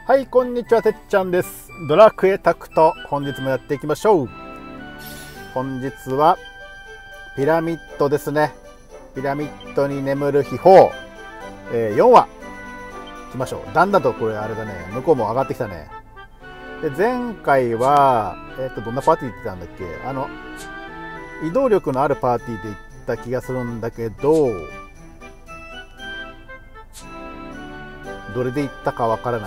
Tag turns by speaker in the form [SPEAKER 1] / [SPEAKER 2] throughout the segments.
[SPEAKER 1] はい、こんにちは、てっちゃんです。ドラクエタクト、本日もやっていきましょう。本日はピラミッドですね。ピラミッドに眠る秘宝、4話いきましょう。だんだんとこれあれだね、向こうも上がってきたね。で、前回はどんなパーティーって言ってたんだっけ。移動力のあるパーティーで行った気がするんだけど、どれで行ったかわからない。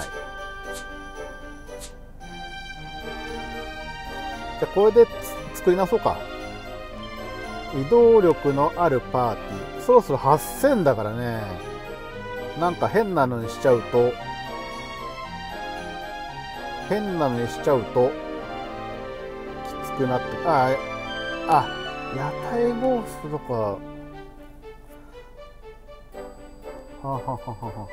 [SPEAKER 1] じゃあこれで作り直そうか。移動力のあるパーティー、そろそろ8000だからね。なんか変なのにしちゃうときつくなって、屋台ゴーストとか、はははは。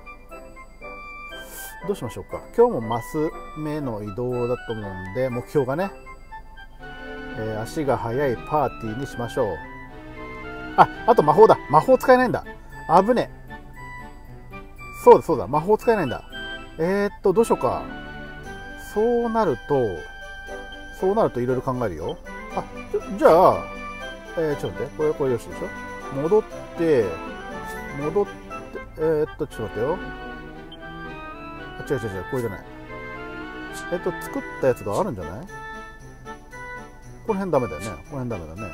[SPEAKER 1] どうしましょうか。今日もマス目の移動だと思うんで、目標がね、足が速いパーティーにしましょう。あと魔法だ。魔法使えないんだ。危ねえ。そうだ、魔法使えないんだ。どうしようか。そうなるといろいろ考えるよ。じゃあ、ちょっと待って、これよしでしょ。戻って、ちょっと待ってよ。違う、これじゃない。作ったやつがあるんじゃない？この辺ダメだよね。この辺ダメだね。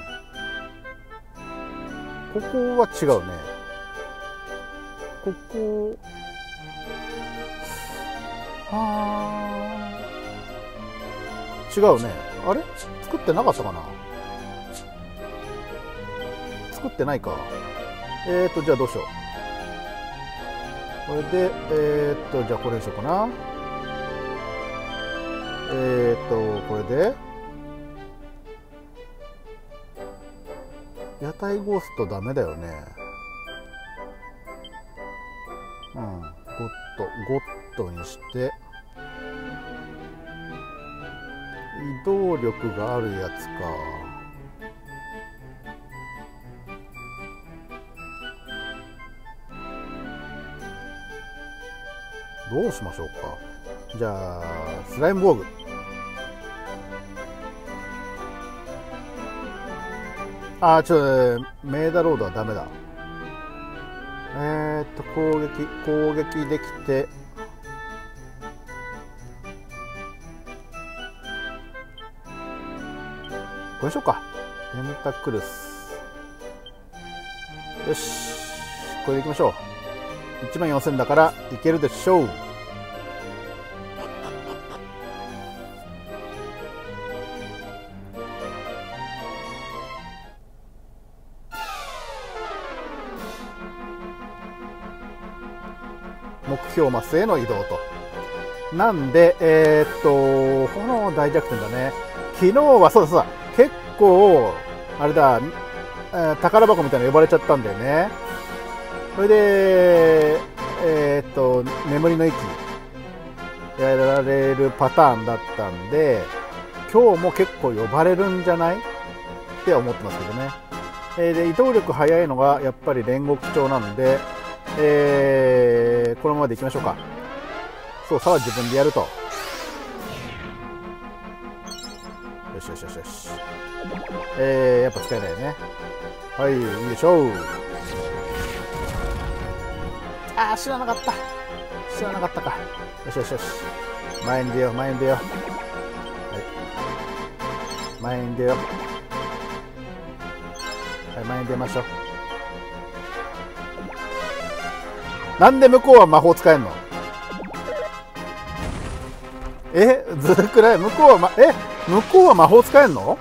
[SPEAKER 1] ここは違うね。ここ、違うね。あれ？作ってなかったかな？作ってないか。じゃあどうしよう。これで、じゃあこれにしようかな。これで、屋台ゴーストダメだよね。ゴッドにして、移動力があるやつか。どうしましょうか。じゃあスライム防具。メーダロードはダメだ。攻撃できて、これにしようか。ペンタクルス。よし、これでいきましょう。14000だからいけるでしょう。目標マスへの移動と。なんで、炎大弱点だね。昨日はそうだ、結構あれだ、宝箱みたいなの呼ばれちゃったんだよね。それで眠りの息やられるパターンだったんで、今日も結構呼ばれるんじゃないって思ってますけどね。で移動力速いのがやっぱり煉獄長なんで、このままでいきましょうか。そう、差は自分でやると。よし。やっぱ使えないよね。はい、いいでしょう。知らなかったか。よし。前に出よう。はい、前に出よう。はい、前に出ましょう。なんで向こうは魔法使えんの？ずるくない？向こうは魔法使えんの？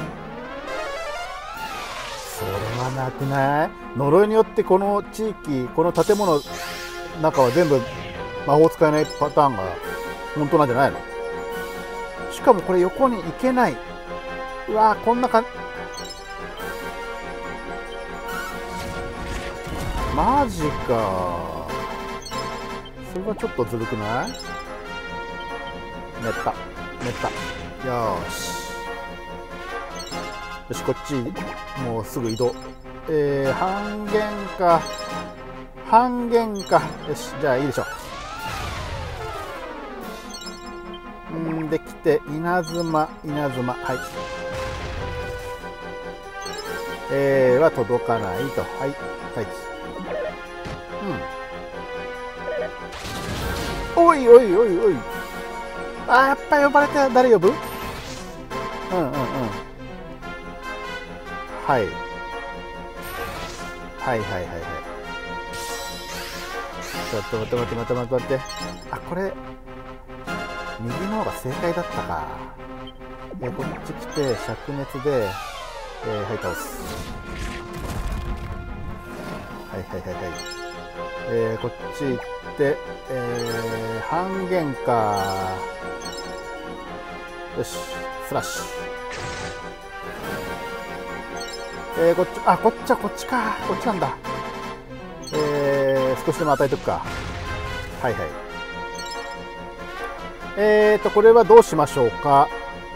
[SPEAKER 1] それはなくない？呪いによってこの地域、この建物の中は全部魔法使えないパターンが本当なんじゃないの？しかもこれ横に行けない。うわー、こんなマジか。それはちょっとずるくない？寝た。よし、こっちもうすぐ移動。半減か。よし、じゃあいいでしょう。 で来て稲妻、はい、は届かないと。はい、待機。おいおいおいおい。やっぱ呼ばれた。誰呼ぶ？はい。はい。ちょっと待って。これ右の方が正解だったか。こっち来て灼熱で、はい、倒す。はい。こっち行って、半減か。よし、スラッシュ。こっちか。こっちなんだ。少しでも与えとくか。はい。これはどうしましょうか。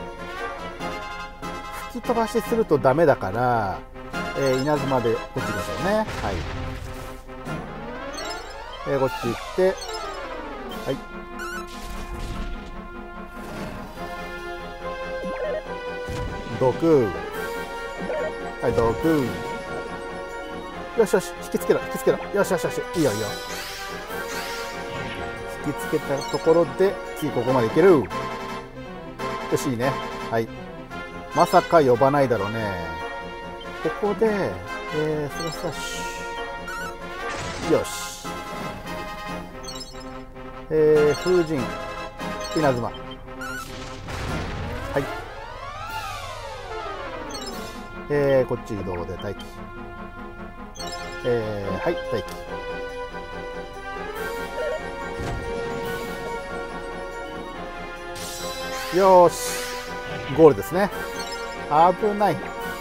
[SPEAKER 1] 吹き飛ばしするとダメだから、稲妻でこっち行きましょうね。はい。こっち行って、はい。毒。はい、毒。よし、引きつけろ。よし、いいよ。引きつけたところで、次ここまでいける。よし、いいね。はい。まさか呼ばないだろうね。ここで、スラッシュ。よし。風神、稲妻。はい。こっち移動で待機。はい、待機。よーし、ゴールですね。危ない。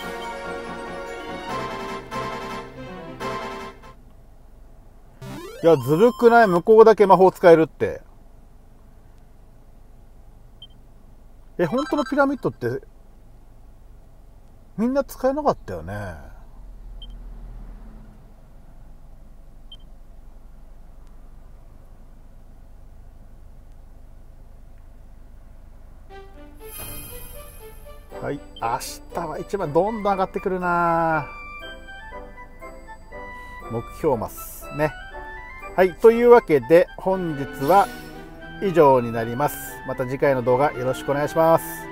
[SPEAKER 1] いや、ずるくない？向こうだけ魔法使えるって。本当のピラミッドってみんな使えなかったよね。はい、明日は一番どんどん上がってくるな。目標マスね。はい、というわけで本日は以上になります。また次回の動画よろしくお願いします。